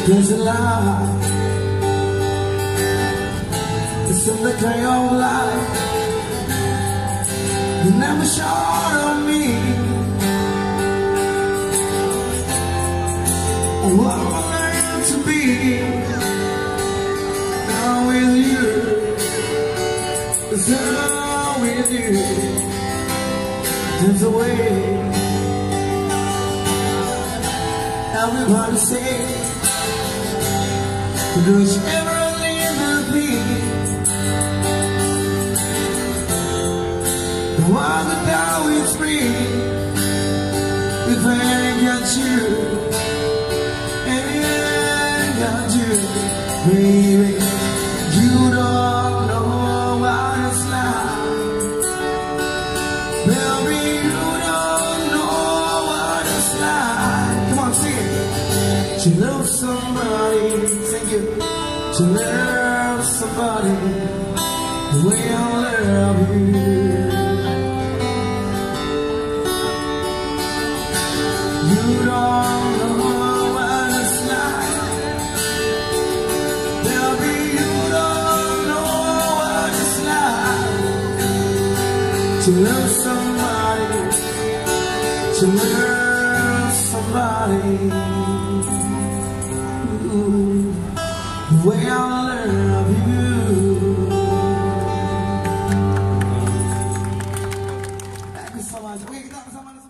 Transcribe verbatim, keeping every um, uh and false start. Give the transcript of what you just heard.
There's a lie, it's in the clay of life. You never showed on me what I learned to be. Now with you, it's now with you. There's a way. Everybody say, there's ever leave me. The one that now is free. If I ain't got you, ain't got you, baby, you don't know what it's like. Baby, you don't know what it's like. Come on, sing it. To love somebody, thank you. To love somebody the way I love you. You don't know what it's like. Baby, you don't know what it's like. To love somebody, to love somebody the way I love you. Thank you so much. Okay, kita bersama